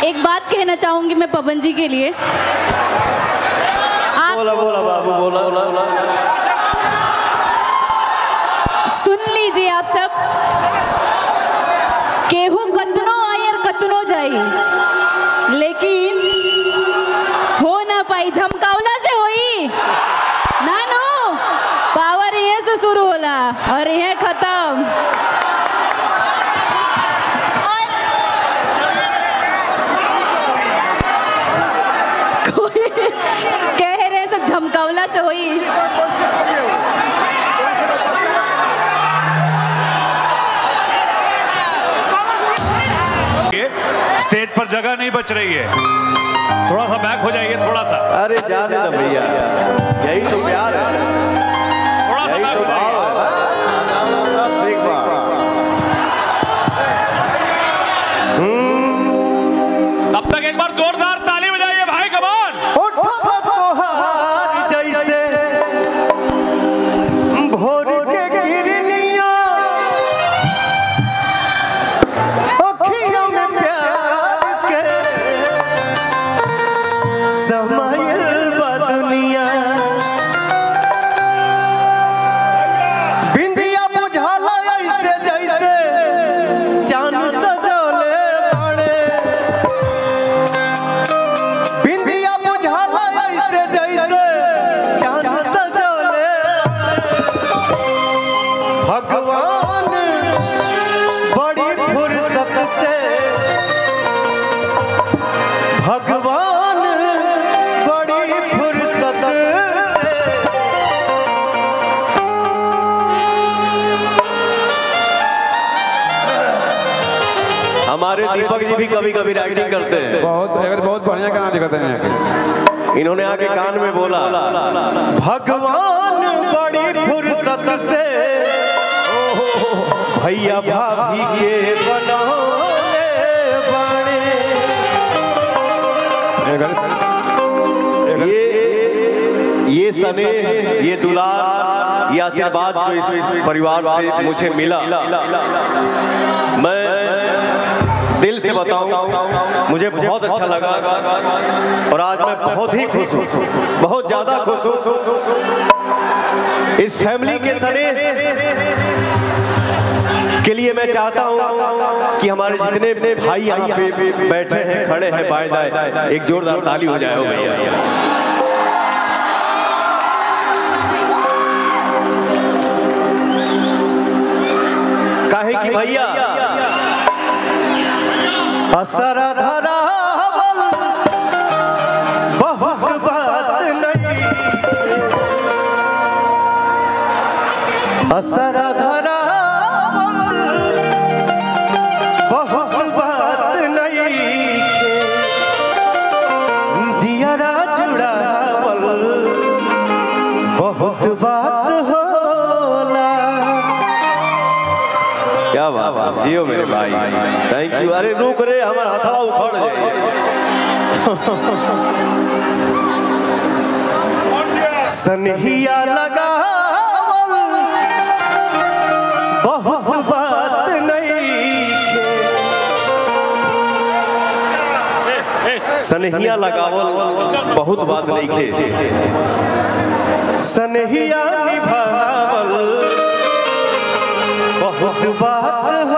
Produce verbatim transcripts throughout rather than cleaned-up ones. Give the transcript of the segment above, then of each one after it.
एक बात कहना चाहूंगी मैं पवन जी के लिए। आप बोला बोला बाबू बोला बोला सुन लीजिए आप सब। केहू कतनो आयर कतनो जाई, लेकिन हो ना पाई झमकावला से होई ना नो। पावर ये से शुरू होला और ये खत्म। कोई कह रहे सब झमकावला से होई। स्टेज पर जगह नहीं बच रही है, थोड़ा सा बैक हो जाइए, थोड़ा सा। अरे जाने दो भैया, यही तो प्यार है, थोड़ा सा बैक हो जाइए। तब तक एक बार जोरदार ताली बजाइए भाई, कमान। जैसे भोर के किरनिया अखियों में प्यार के समायल बा दुनिया। बिंदिया बुझाला ऐसे जैसे चांद सजोले बड़े। बिंदिया बुझाला ऐसे जैसे चांद सजोले। भगवान बड़ी फुर्सत से, भगवान बड़ी फुर्सत से हमारे दीपक जी भी कभी कभी राइटिंग करते हैं। बहुत बहुत बढ़िया गाना दिखाते हैं। इन्होंने आके कान में बोला, भगवान बड़ी फुर्सत से भैया भाभी के बनौले बने। ये ये सने, ये दुलार, ये आशीर्वाद जो इस परिवार से मुझे मिला, मैं दिल से बताऊं मुझे बहुत अच्छा लगा। और आज मैं बहुत ही खुश हूँ, बहुत ज्यादा खुश हूँ। इस फैमिली के सने के लिए मैं चाहता हूँ कि हमारे जितने भाई यहाँ पे बैठे हैं, खड़े हैं, बाएं दाएं, एक जोरदार ताली हो जाए। हो भैया, काहे कि भैया असरा धरा बहुत बात नहीं, असरा धरा बहुत बात नहीं। जियरा जुड़ावल बहुत बात होला। क्या बात, जियो मेरे भाई, थैंक यू। अरे रुक रे, हमारा हथवा उखड़ जाए। सनहिया लगावल बहुत बात नहीं, सनहिया लगावल बहुत बात नहीं खे। सनहिया निभावल बहुत बात हो।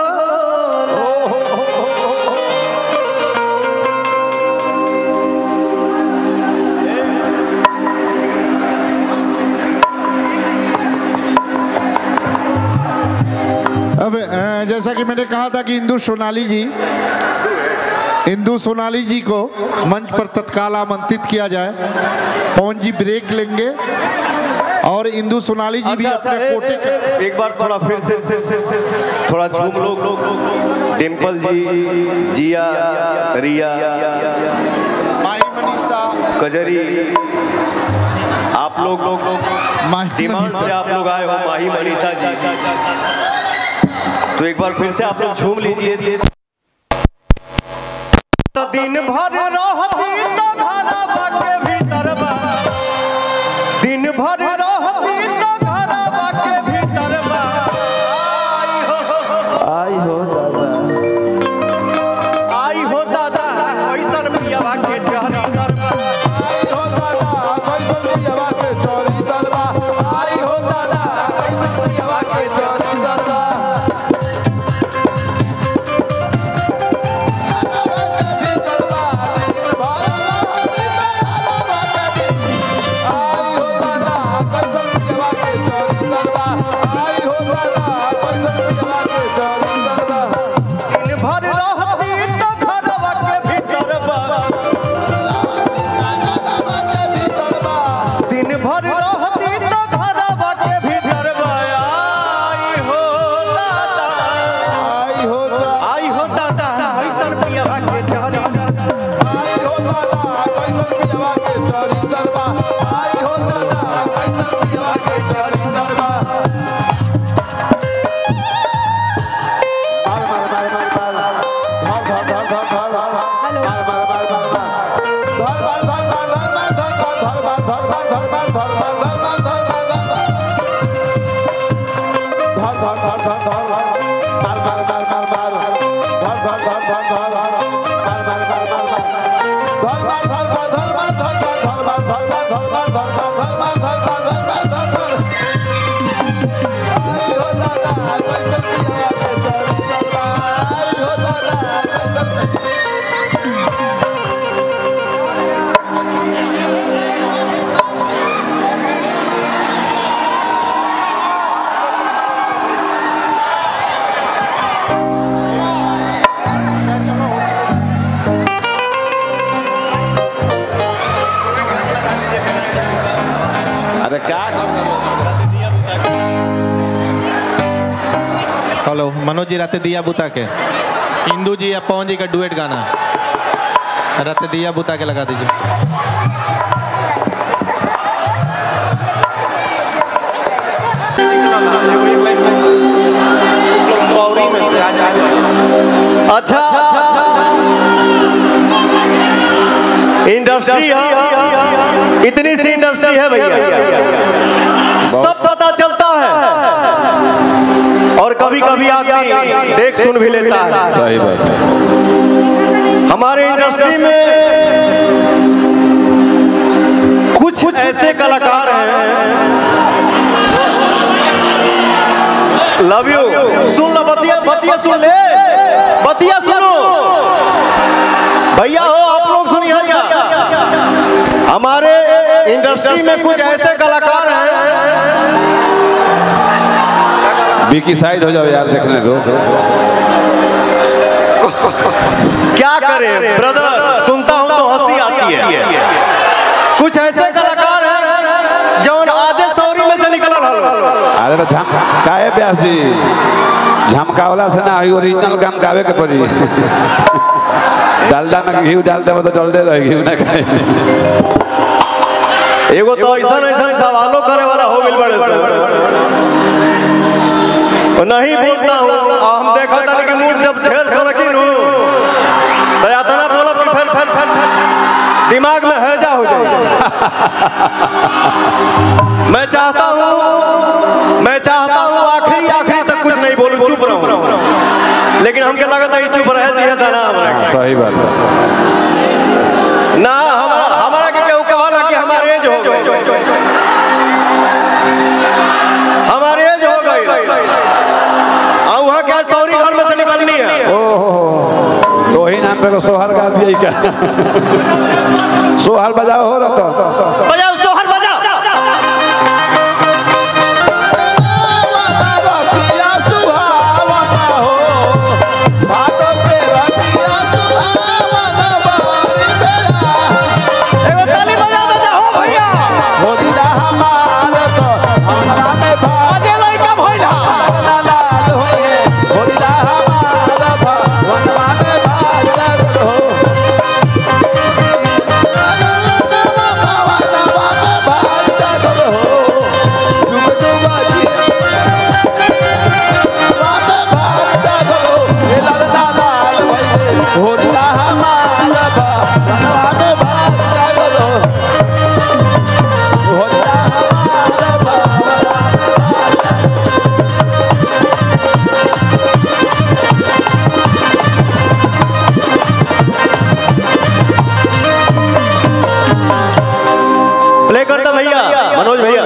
अब जैसा कि मैंने कहा था कि इंदु सोनाली जी इंदु सोनाली जी को मंच पर तत्काल आमंत्रित किया जाए। पवन जी ब्रेक लेंगे और इंदु सोनाली जी भी अपने कोटे के एक बार थोड़ा फिर से थोड़ा झूम लो। डिम्पल जी, जिया, रिया, माही मनीषा, कजरी, आप लोग लोग डिमांड से आप लोग आए हो, माही मनीषा जी, तो एक बार फिर से आप लोग झूम लीजिए। तो दिन भर रहती तो घरवा के भीतर बा, दिन भर रहती तो घरवा के भीतर बा। आई हो दादा, आई हो दादा, हेलो मनोज जी, रात दिया बुता के इंदू जी या पवन जी का डुएट गाना रात दिया बुता के लगा दीजिए। अच्छा इंडस्ट्री है, इतनी सी इंडस्ट्री है भैया, सब पता चलता है और कभी कभी आदमी देख सुन भी लेता है। सही बात है। हमारे इंडस्ट्री में कुछ ऐसे कलाकार हैं, लव यू, सुन लो बतिया, बतिया सुन ले, बतिया सुनो भैया, हो आप लोग सुनिए। हमारे इंडस्ट्री में कुछ ऐसे कलाकार हैं, बीकी साइड हो जाओ यार, देखने दो। क्या करें ब्रदर, सुनता हूं तो हंसी आती है। कुछ ऐसे कलाकार हैं जो आज सौरी में से निकल रहा। अरे झम काहे व्यास जी, झमकावला से ना ओरिजिनल गम गावे के पड़ी। डालडा में घी डाल देबो तो डलदे रह घी ना खाए। एगो तो ऐसा ऐसा सवालों करे वाला हो मिल बड़े नहीं बोलता हूँ। हम देखा था कि मुंह जब ढेर सड़की हूँ तो या तना बोला कि फिर फिर फिर दिमाग में हैजा हो जाए। मैं चाहता हूँ मैं चाहता हूँ आखिरी आखिरी तक कुछ नहीं बोलूं, चुप रहूं, लेकिन हमके लगा था कि चुप रह दिया था ना। सही बात है ना, हमारा हमारा के केहू कहला कि हमारे एज हो गई, हमारे एज हो गई, क्या सौरी घर में से निकलनी है। ओहो, तो ही नाम पे को सोहर गा दिया क्या? सोहर बजाओ हो रहा तो बजाओ, सोहर बजाओ। मनोज भैया